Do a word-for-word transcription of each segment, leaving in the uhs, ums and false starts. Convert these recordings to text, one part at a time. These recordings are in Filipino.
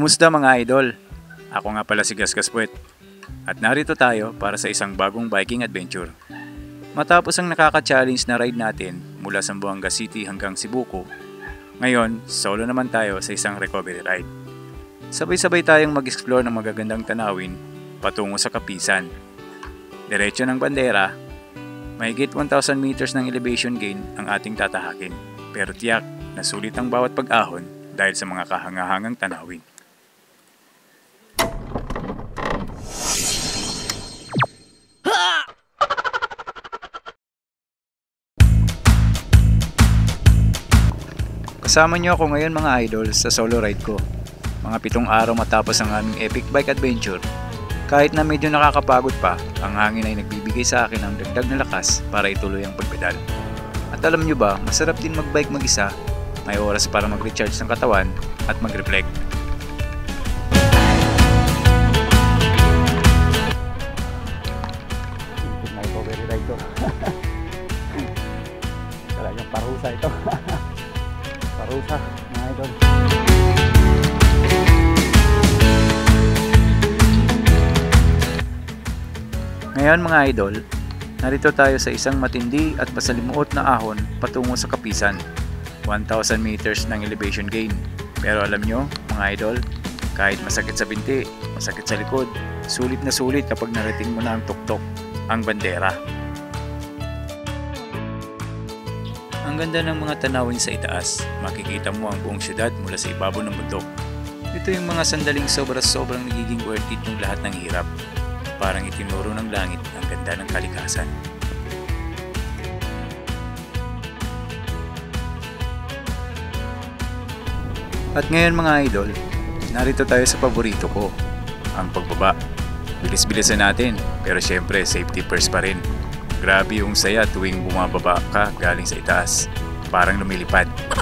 Kumusta mga idol? Ako nga pala si Gasgas Puwet at narito tayo para sa isang bagong biking adventure. Matapos ang nakaka-challenge na ride natin mula Zamboanga City hanggang Cebuco, ngayon solo naman tayo sa isang recovery ride. Sabay-sabay tayong mag-explore ng magagandang tanawin patungo sa Kapisan. Diretso ng bandera, mahigit one thousand meters ng elevation gain ang ating tatahakin, pero tiyak na sulit ang bawat pag-ahon dahil sa mga kahangahangang tanawin. Kasama niyo ako ngayon mga idol sa solo ride ko. Mga pitong araw matapos ang aming epic bike adventure. Kahit na medyo nakakapagod pa, ang hangin ay nagbibigay sa akin ng dagdag na lakas para ituloy ang pagpedal. At alam niyo ba, masarap din magbike mag-isa. May oras para mag-recharge ng katawan at mag-reflect. May recovery ride to. Talagang parusa ito. Parusa, mga idol. Ngayon mga idol, narito tayo sa isang matindi at masalimuot na ahon patungo sa Kapisan. one thousand meters ng elevation gain. Pero alam nyo mga idol, kahit masakit sa binti, masakit sa likod, sulit na sulit kapag narating mo na ang tuktok, ang bandera. Ang ganda ng mga tanawin sa itaas, makikita mo ang buong syudad mula sa ibabaw ng bundok. Ito yung mga sandaling sobra-sobrang nagiging worth it ng lahat ng hirap. Parang itinuro ng langit ang ganda ng kalikasan. At ngayon mga idol, narito tayo sa paborito ko, ang pagbaba. Bilis-bilisan natin, pero syempre safety first pa rin. Grabe yung saya tuwing bumababa ka galing sa itaas. Parang lumilipad.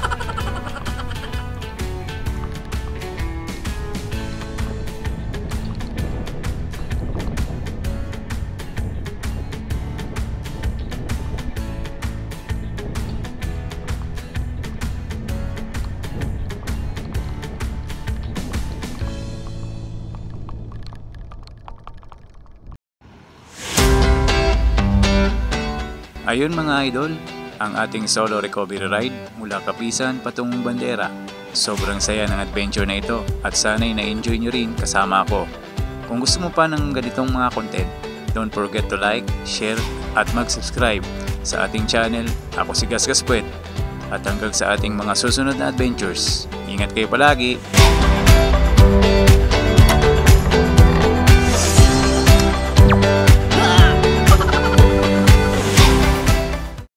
Ayun mga idol, ang ating solo recovery ride mula Kapisan patungong bandera. Sobrang saya ng adventure na ito at sana'y na-enjoy nyo rin kasama ako. Kung gusto mo pa ng ganitong mga content, don't forget to like, share at mag-subscribe sa ating channel. Ako si Gasgas Puwet at hanggang sa ating mga susunod na adventures. Ingat kayo palagi!